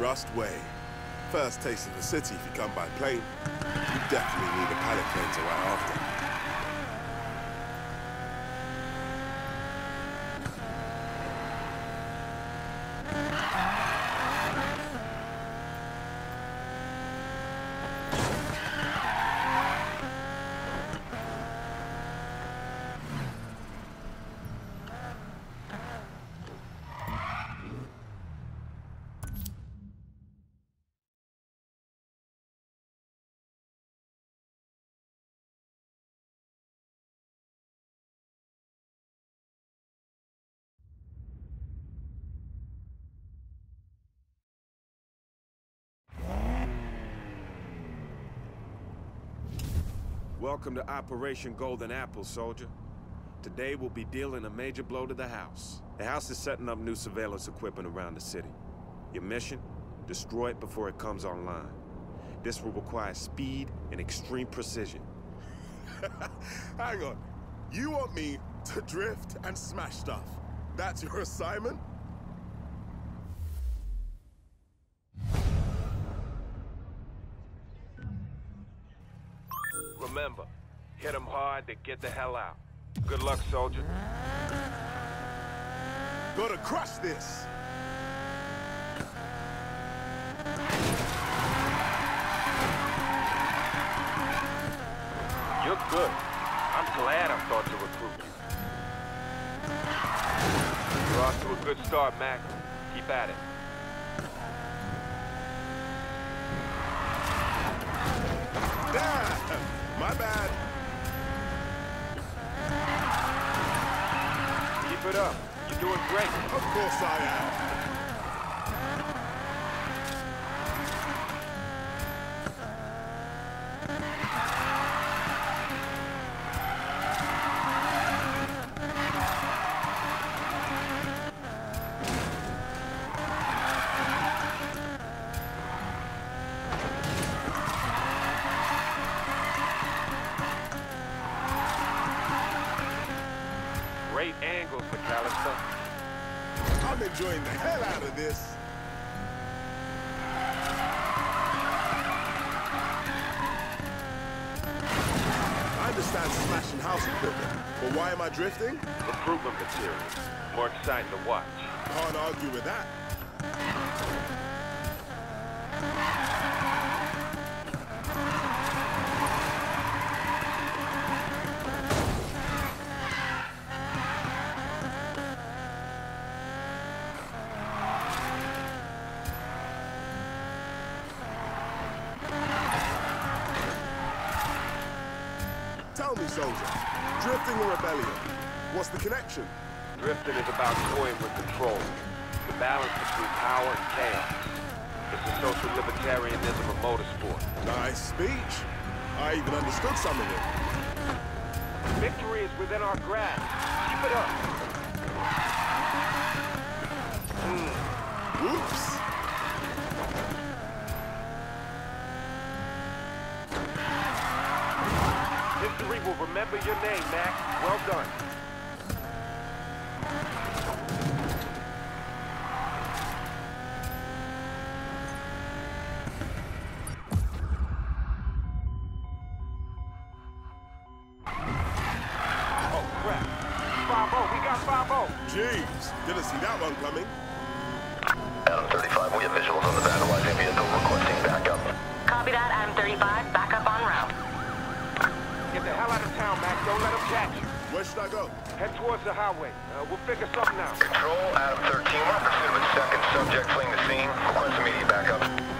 Rust Way. First taste of the city if you come by plane. You definitely need a pallet plane to ride after. Welcome to Operation Golden Apple, soldier. Today we'll be dealing a major blow to the house. The house is setting up new surveillance equipment around the city. Your mission? Destroy it before it comes online. This will require speed and extreme precision. Hang on. You want me to drift and smash stuff? That's your assignment? Remember, hit them hard, then get the hell out. Good luck, soldier. Gotta crush this! You're good. I'm glad I thought to recruit you. You're off to a good start, Mac. Keep at it. Damn! My bad. Keep it up. You're doing great. Of course I am. Great angles, McAllister. I'm enjoying the hell out of this. I understand smashing house equipment, but why am I drifting? Recruitment material. More exciting to watch. Can't argue with that. Tell me, soldier, drifting or rebellion? What's the connection? Drifting is about toying with control. The balance between power and chaos. It's the social libertarianism of motorsport. Nice speech. I even understood some of it. Victory is within our grasp. Keep it up. Whoops. History will remember your name, Mac. Well done. Oh, crap. 5-0. We got 5-0. Jeez, didn't see that one coming. Adam 35, we have visuals on the vandalizing vehicle requesting backup. Copy that, Adam 35, backup en route. Get the hell out of town, Mac. Don't let them catch you. Where should I go? Head towards the highway. We'll figure something out. Control, Adam 13, we're in pursuit of a second subject fleeing the scene. Request immediate backup.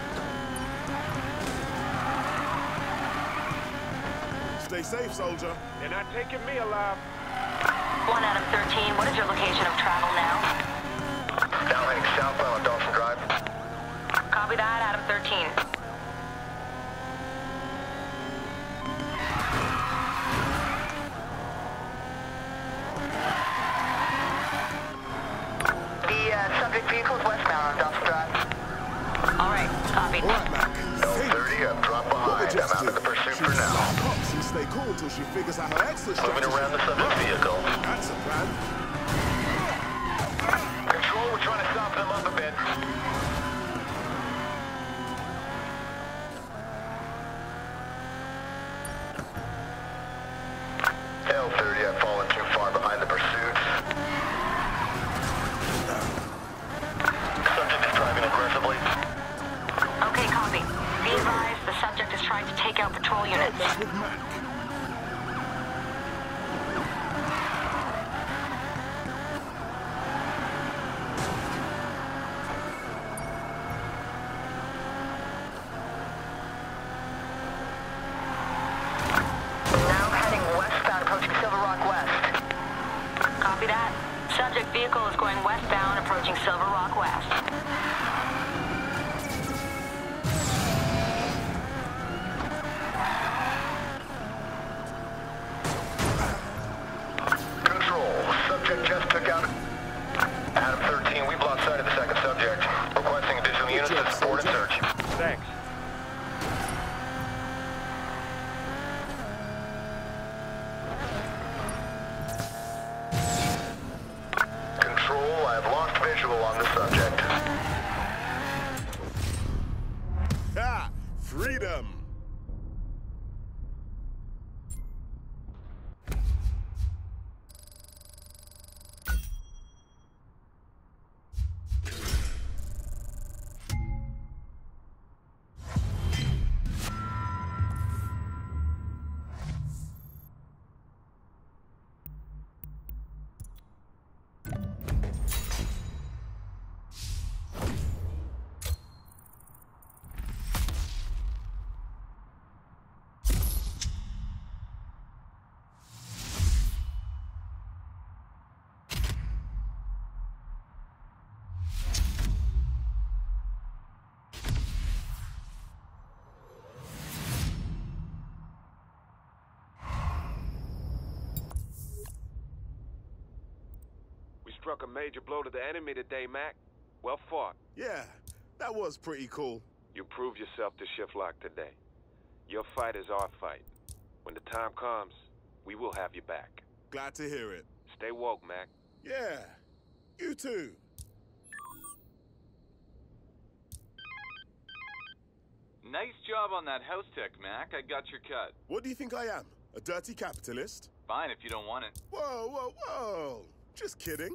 Stay safe, soldier. They're not taking me alive. 1 Adam 13, what is your location of travel now? Now heading southbound on Dawson Drive. Copy that, Adam 13. Subject vehicle is westbound on Dawson Drive. All right, copied. All right, Mac. No 30, I've dropped behind. I'm out of the pursuit for now. Cops and stay cool until she figures out her exit Moving strategy. around the subject vehicle. That's a plan. Control, we're trying to soften them up a bit. L30, I've fallen too far behind the pursuit. Subject is driving aggressively. Okay, copy. Be advised, the subject is trying to take out patrol units. That's with Mac. Now heading westbound, approaching Silver Rock West. Copy that. Subject vehicle is going westbound, approaching Silver Rock West. Control, subject just took out Adam 13, we've lost sight of the second subject. Requesting additional units to support and search. Thanks. Control, I have lost visual on the subject. Ah, freedom! Struck a major blow to the enemy today, Mac. Well fought. Yeah, that was pretty cool. You proved yourself to Shiftlock today. Your fight is our fight. When the time comes, we will have you back. Glad to hear it. Stay woke, Mac. Yeah, you too. Nice job on that house tech, Mac. I got your cut. What do you think I am? A dirty capitalist? Fine if you don't want it. Whoa, whoa, whoa! Just kidding.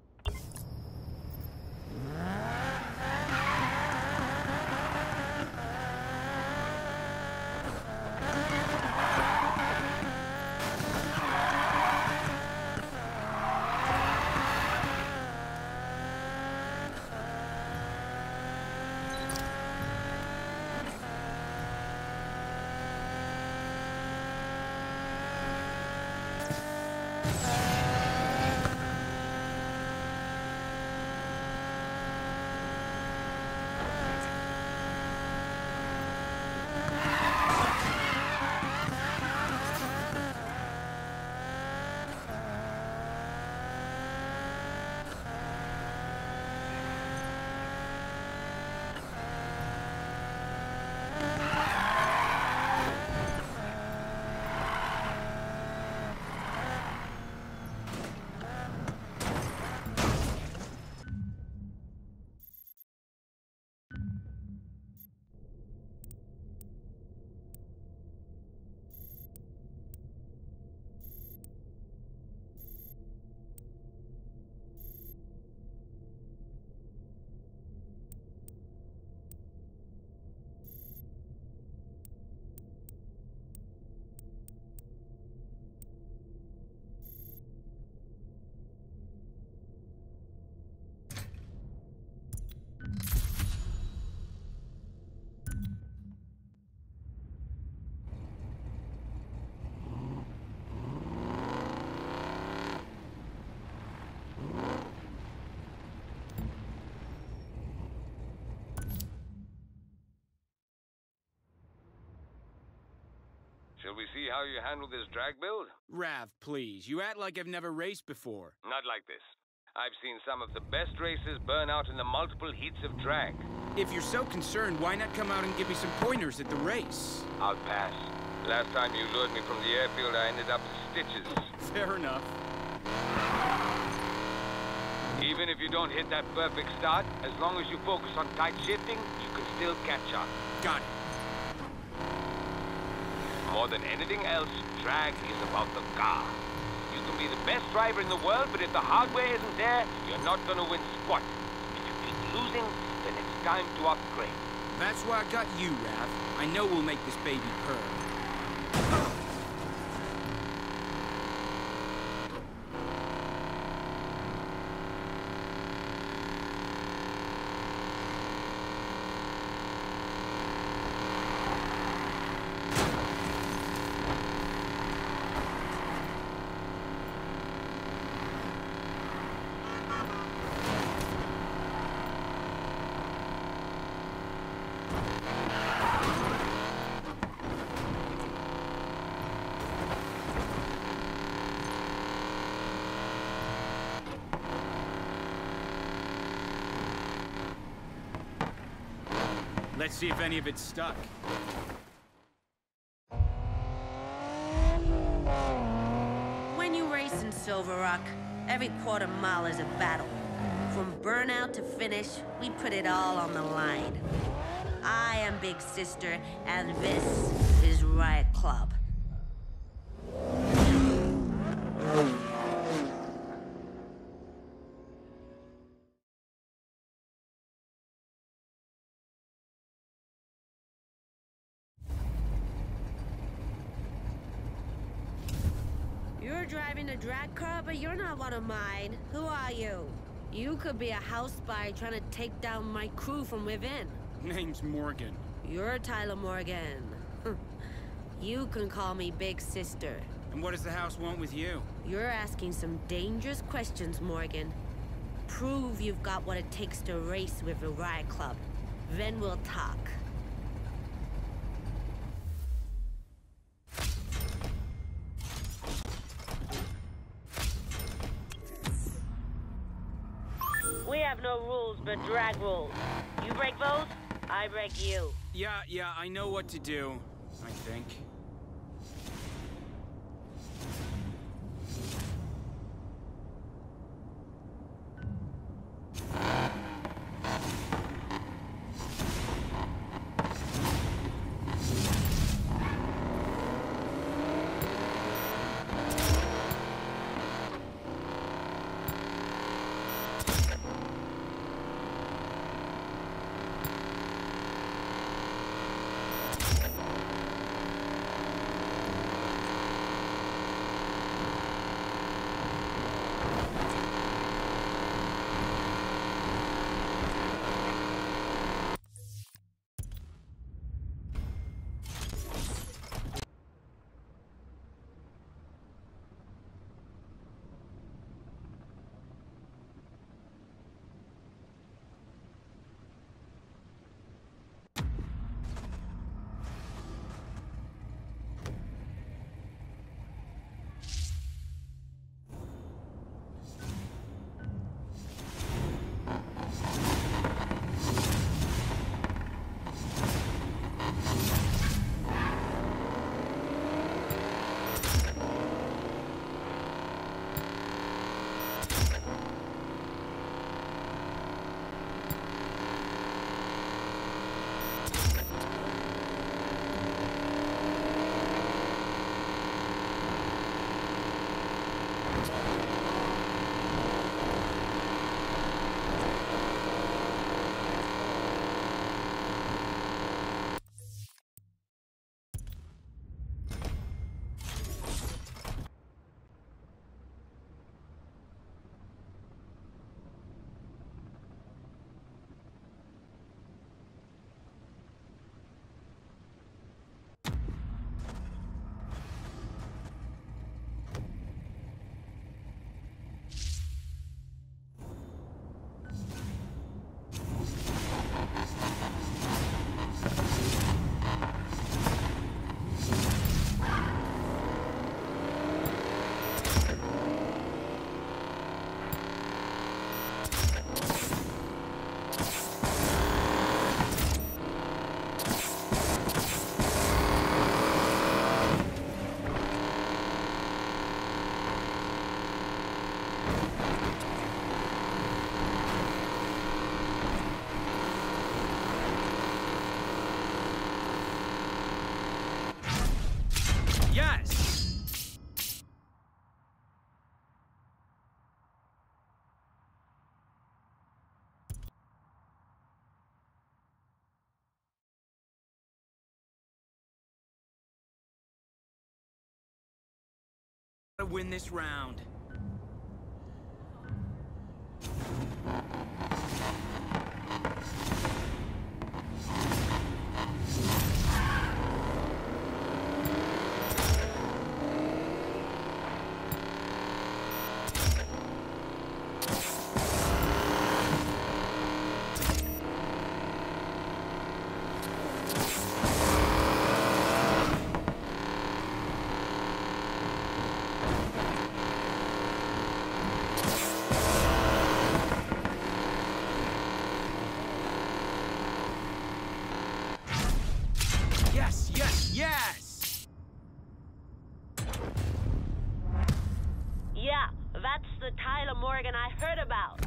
Shall we see how you handle this drag build? Rav, please. You act like I've never raced before. Not like this. I've seen some of the best races burn out in the multiple heats of drag. If you're so concerned, why not come out and give me some pointers at the race? I'll pass. Last time you lured me from the airfield, I ended up in stitches. Fair enough. Even if you don't hit that perfect start, as long as you focus on tight shifting, you can still catch up. Got it. More than anything else, drag is about the car. can be the best driver in the world, but if the hardware isn't there, you're not gonna win squat. If you keep losing, then it's time to upgrade. That's why I got you, Rav. I know we'll make this baby purr. Let's see if any of it's stuck. When you race in Silver Rock, every quarter mile is a battle. From burnout to finish, we put it all on the line. I am Big Sister, and this is Riot Club. You're driving a drag car, but you're not one of mine. Who are you? You could be a house spy trying to take down my crew from within. Name's Morgan. You're Tyler Morgan. You can call me Big Sister. And what does the house want with you? You're asking some dangerous questions, Morgan. Prove you've got what it takes to race with the Riot Club. Then we'll talk. We have no rules but drag rules. You break those, I break you. Yeah, I know what to do, I think. gotta win this round. Yes, yes, yes! Yeah, that's the Tyler Morgan I heard about.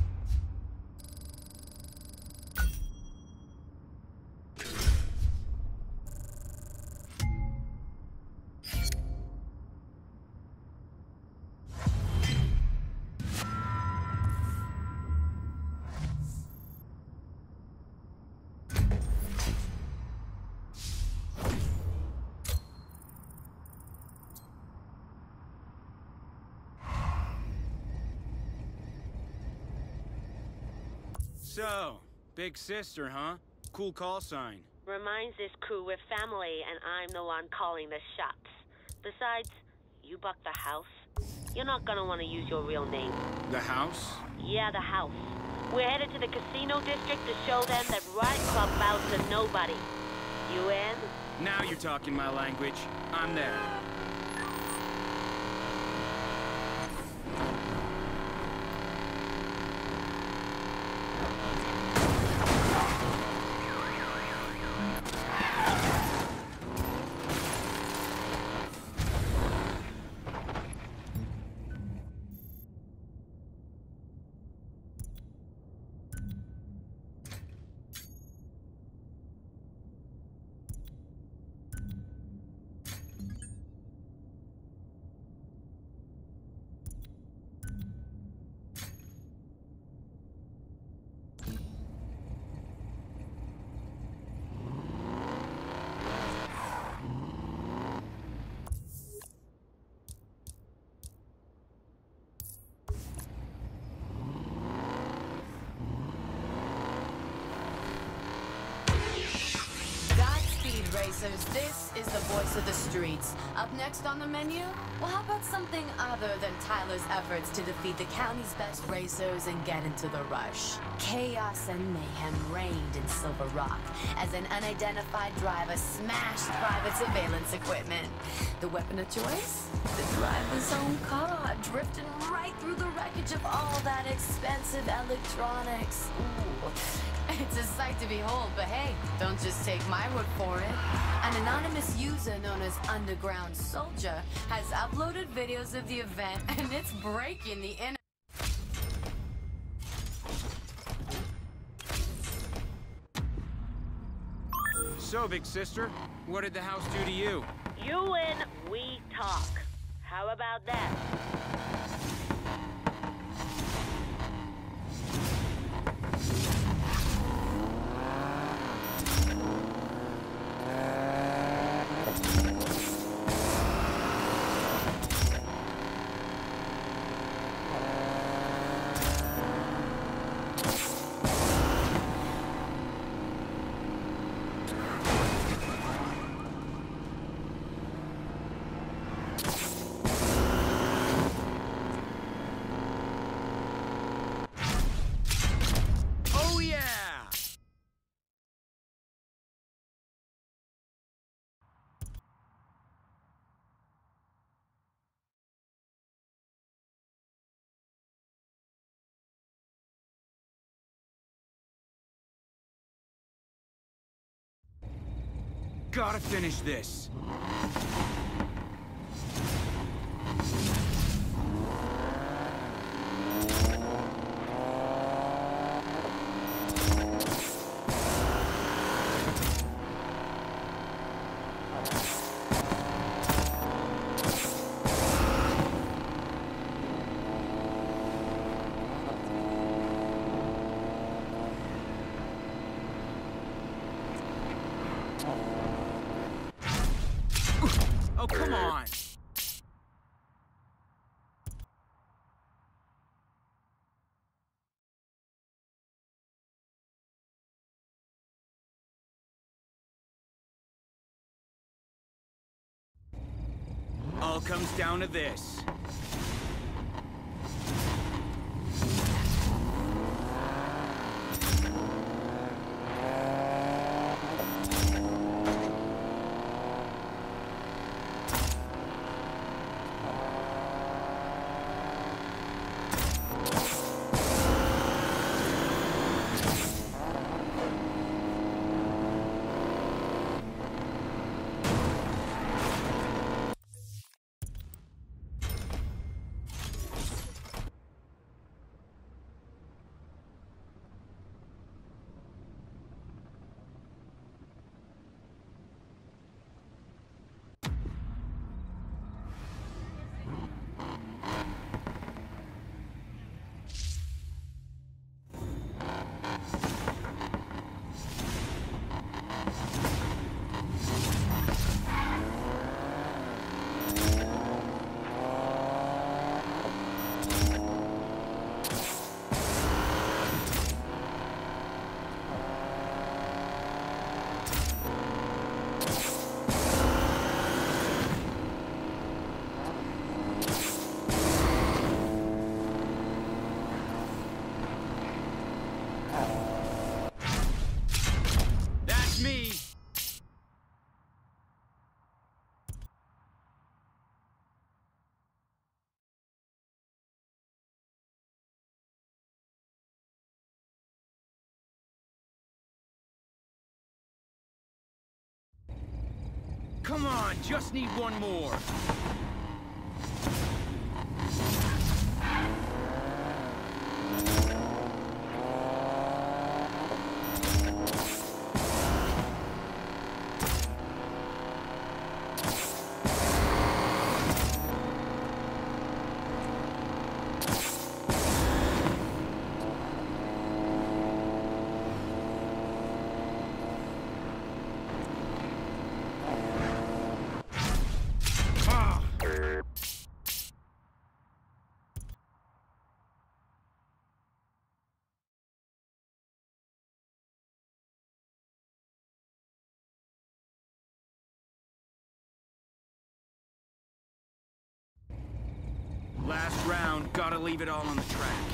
So, big sister, huh? Cool call sign. Reminds this crew we're family and I'm the one calling the shots. Besides, you buck the house. You're not gonna want to use your real name. The house? Yeah, the house. We're headed to the casino district to show them that Riot Club bows to nobody. You in? Now you're talking my language. I'm there. Racers, this is the voice of the streets. Up next on the menu, well, how about something other than Tyler's efforts to defeat the county's best racers and get into the rush? Chaos and mayhem reigned in Silver Rock as an unidentified driver smashed private surveillance equipment. The weapon of choice? The driver's own car, drifting right through the wreckage of all that expensive electronics. Ooh. It's a sight to behold, but hey, don't just take my word for it. An anonymous user known as Underground Soldier has uploaded videos of the event, and it's breaking the internet. So, big sister, what did the house do to you? You win, we talk. How about that? Gotta finish this. all comes down to this. Come on, just need one more. Last round, gotta leave it all on the track.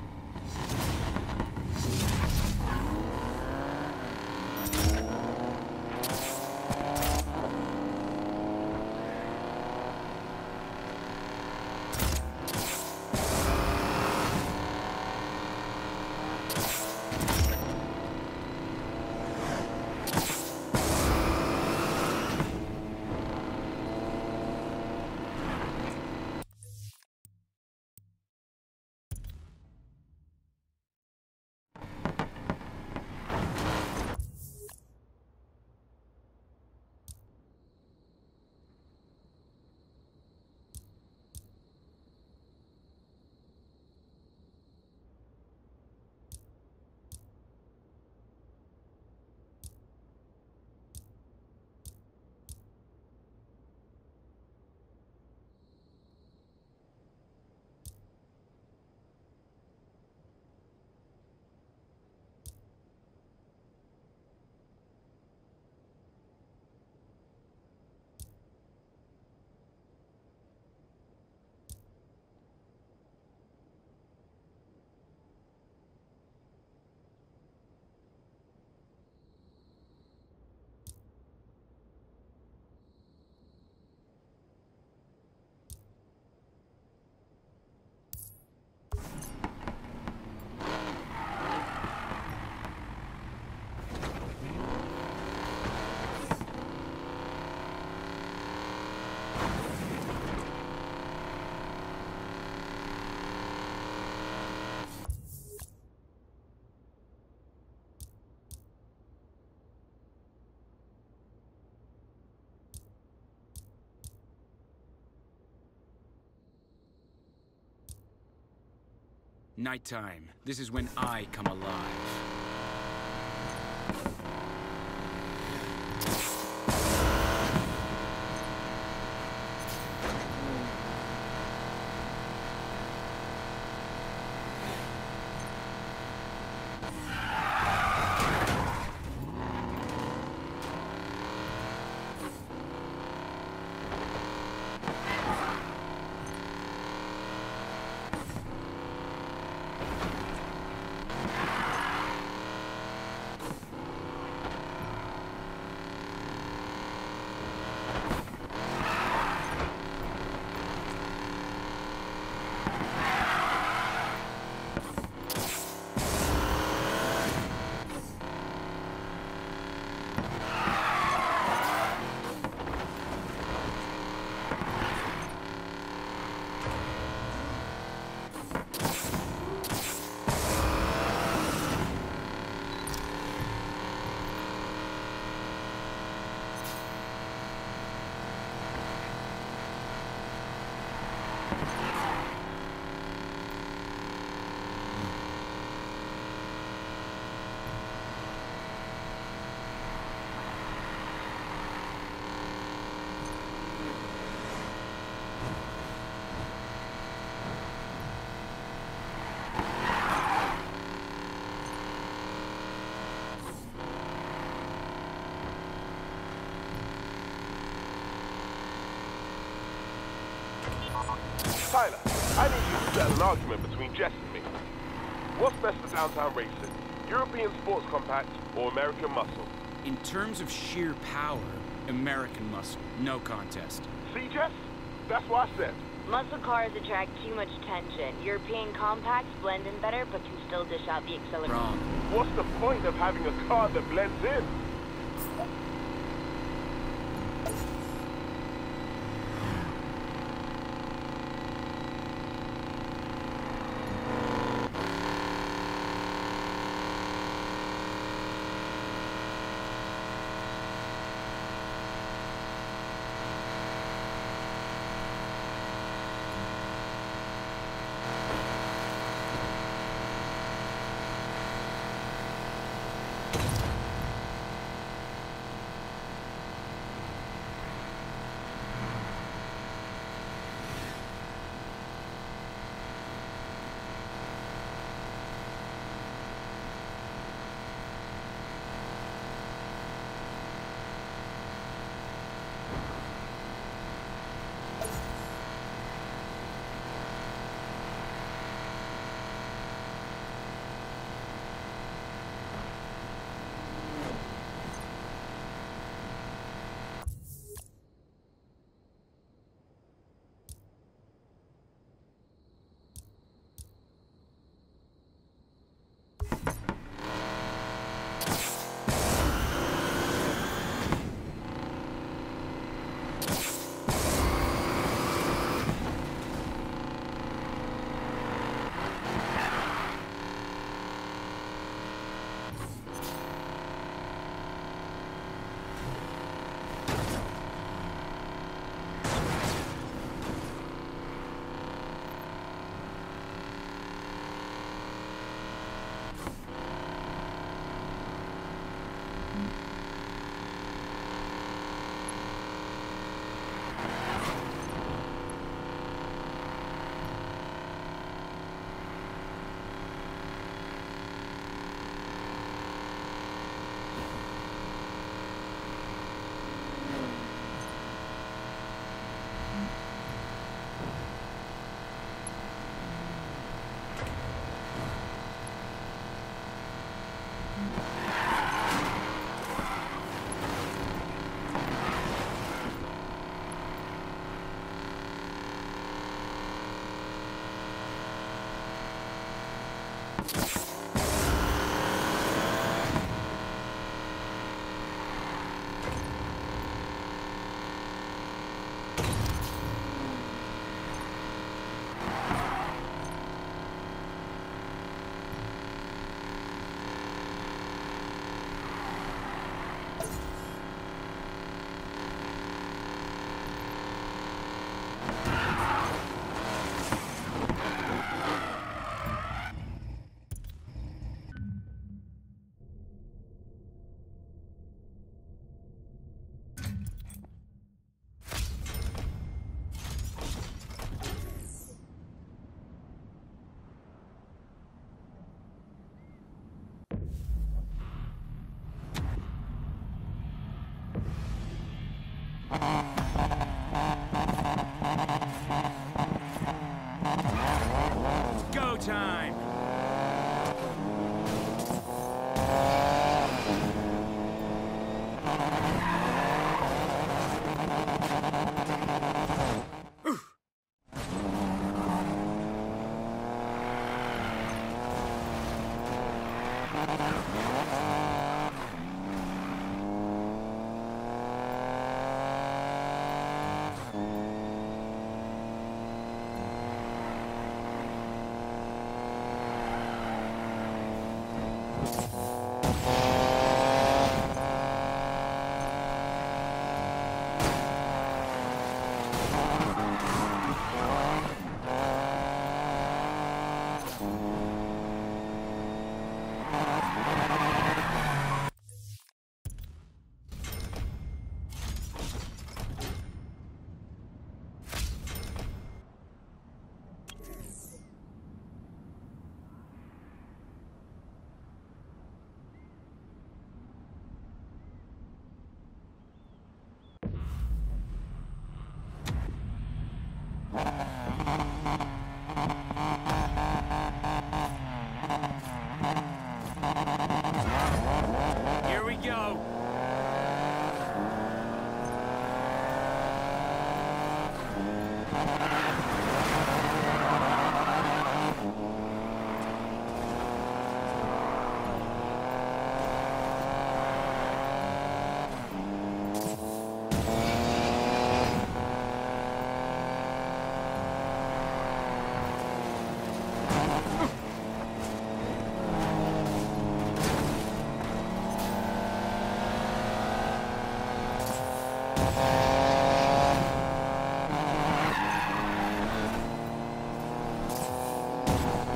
Nighttime. This is when I come alive. Tyler, I need you to settle an argument between Jess and me. What's best for downtown racing? European sports compact or American muscle? In terms of sheer power, American muscle, no contest. See, Jess? That's what I said. Muscle cars attract too much tension. European compacts blend in better, but can still dish out the acceleration. Wrong. What's the point of having a car that blends in?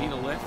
Need a lift?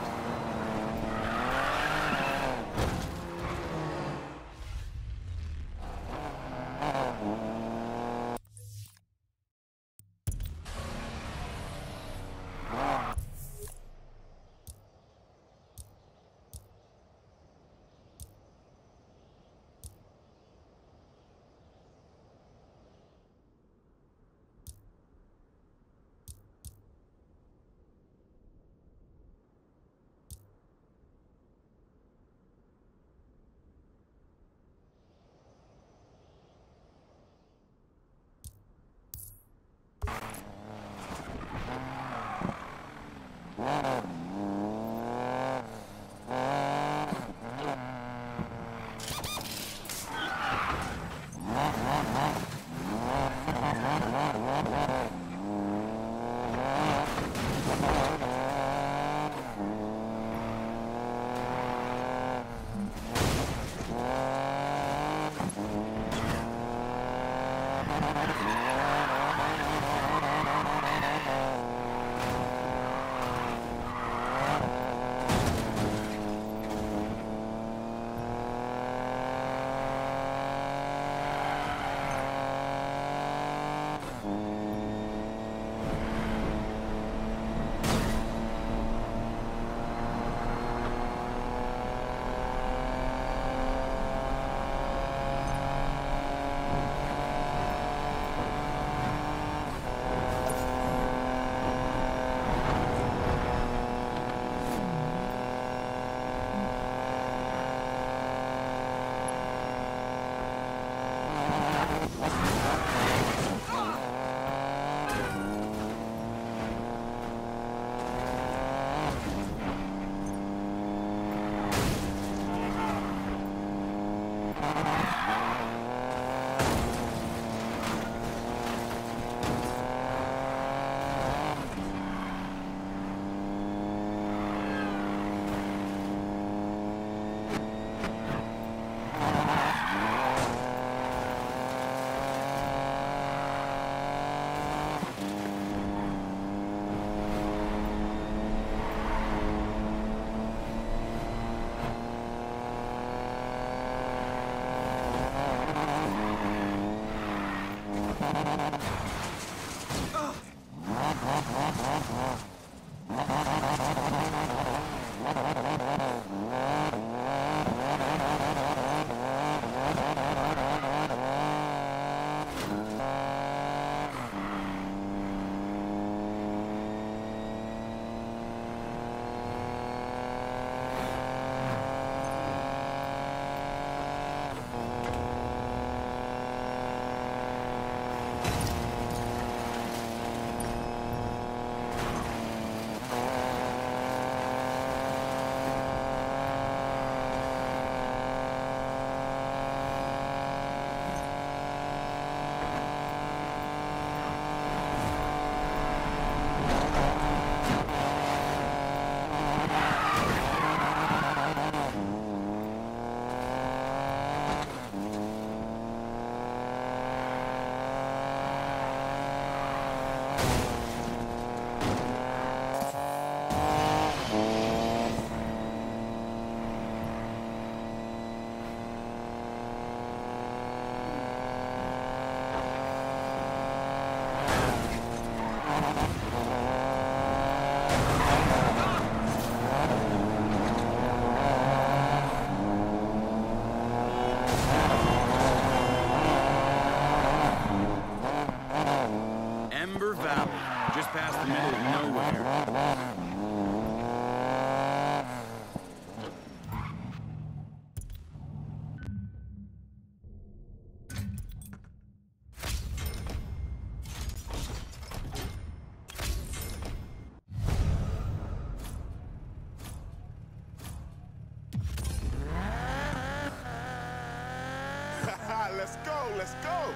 past the middle of nowhere. Let's go, let's go!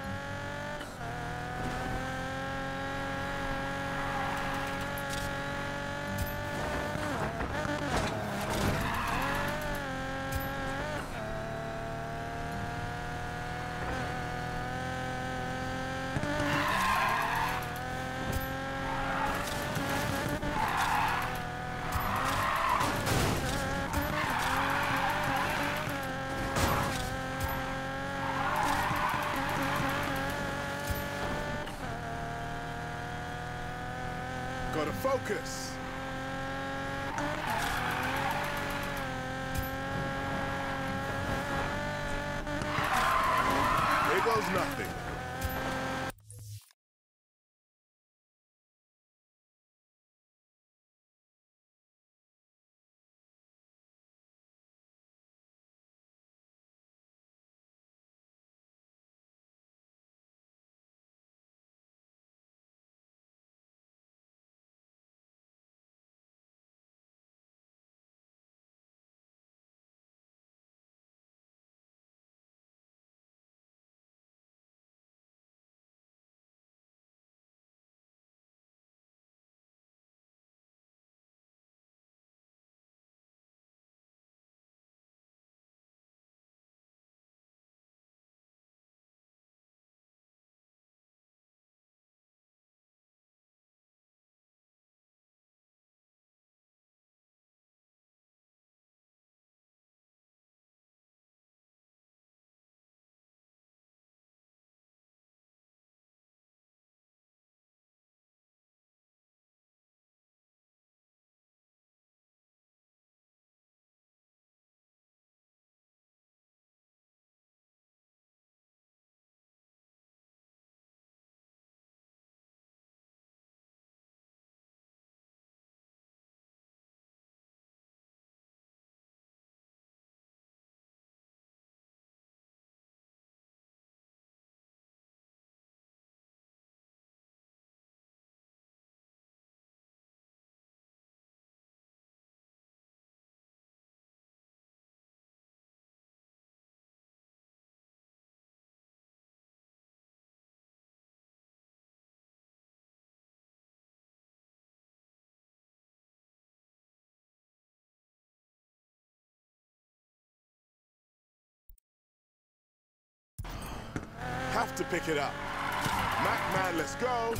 Gotta focus. Here goes nothing. Have to pick it up. Mac man, let's go.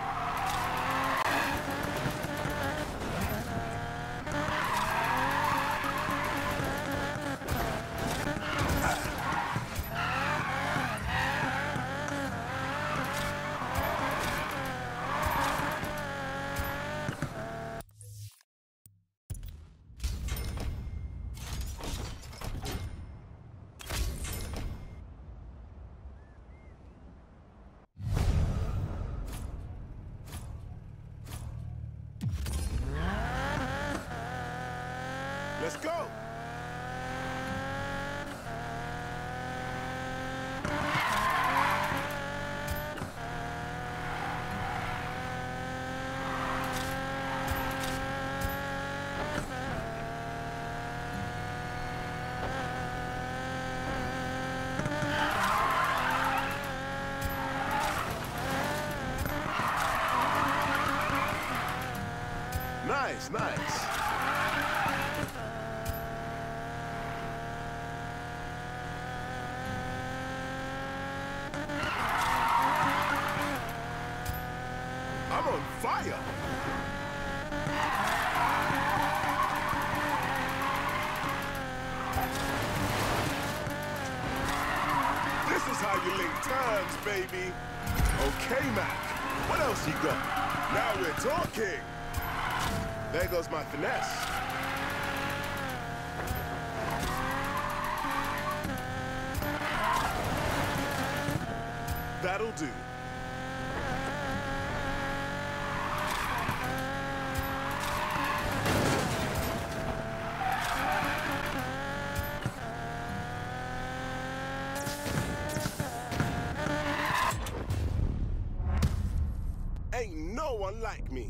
Let's go. Nice, nice. I'm on fire. This is how you link turns, baby. Okay, Mac. What else you got? Now we're talking. There goes my finesse. That'll do. Ain't no one like me.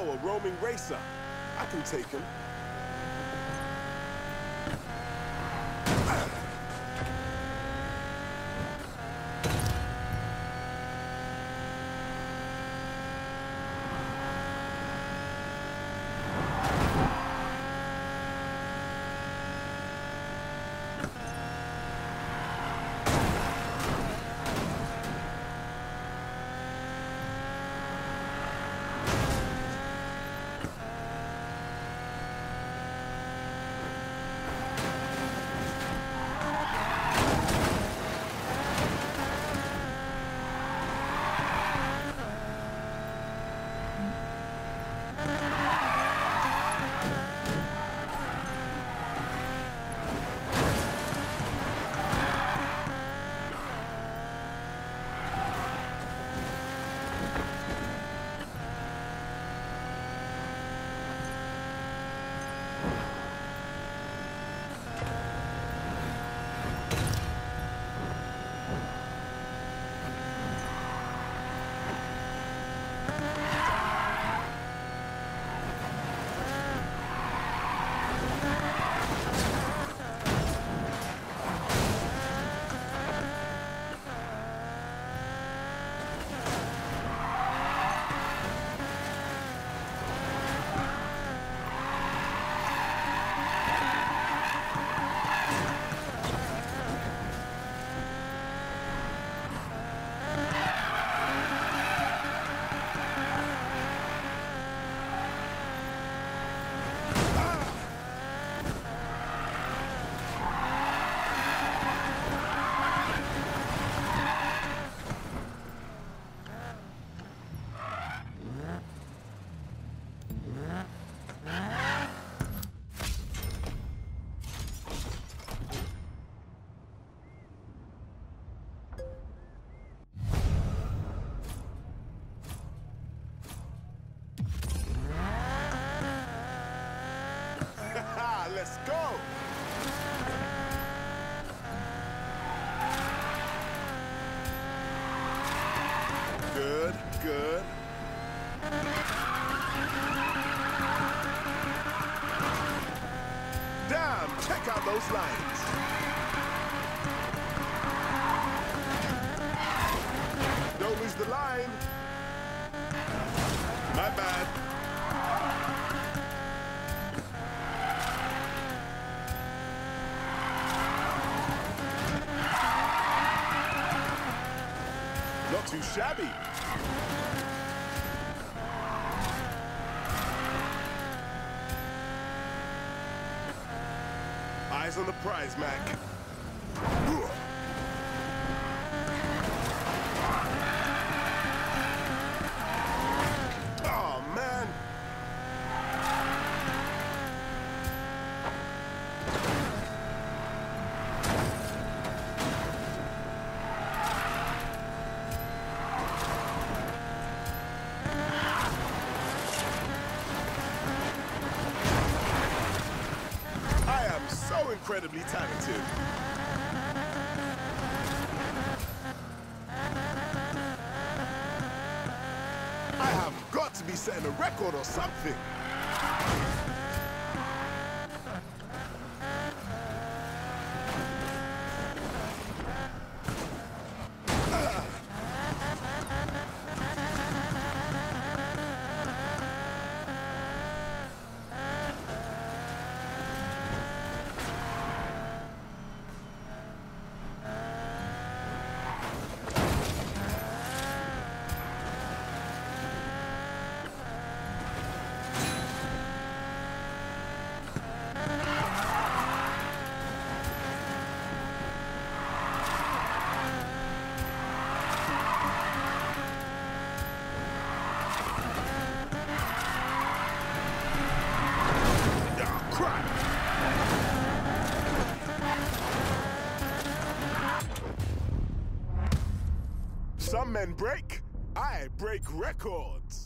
Oh, a roaming racer. I can take him. Let's go! Good, good. Damn, check out those lines. Don't lose the line. My bad. Not too shabby. Eyes on the prize, Mac. Oh, man. So incredibly talented. I have got to be setting a record or something. Some men break, I break records.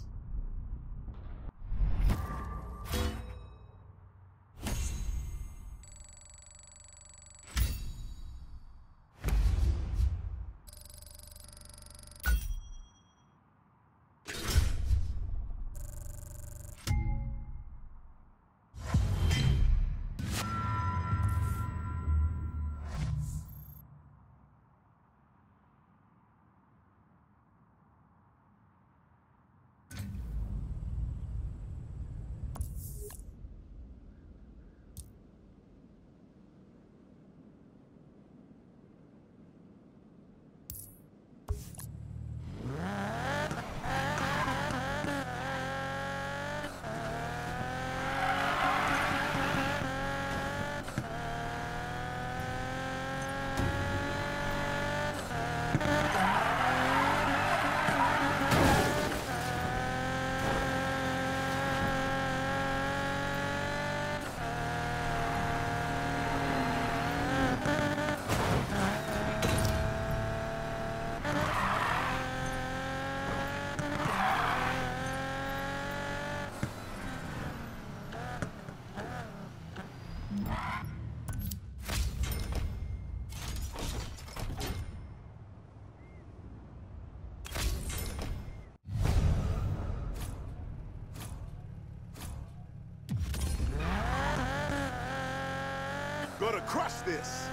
Gotta crush this.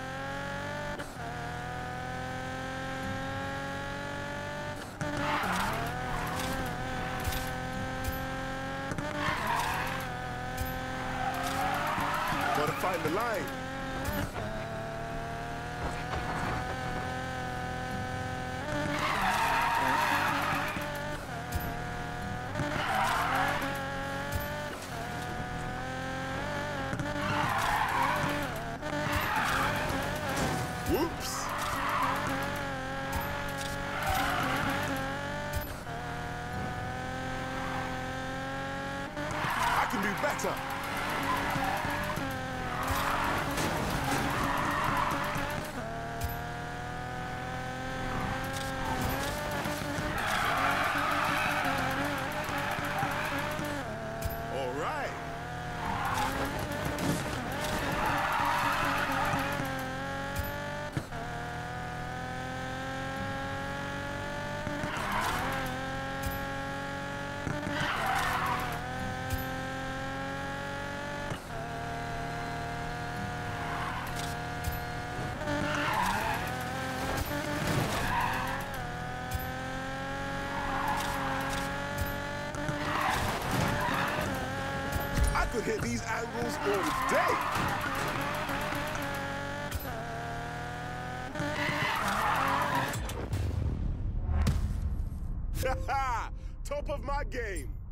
Gotta find the line. Whoops. I can do better. All right. I could hit these angles all day. Top of my game.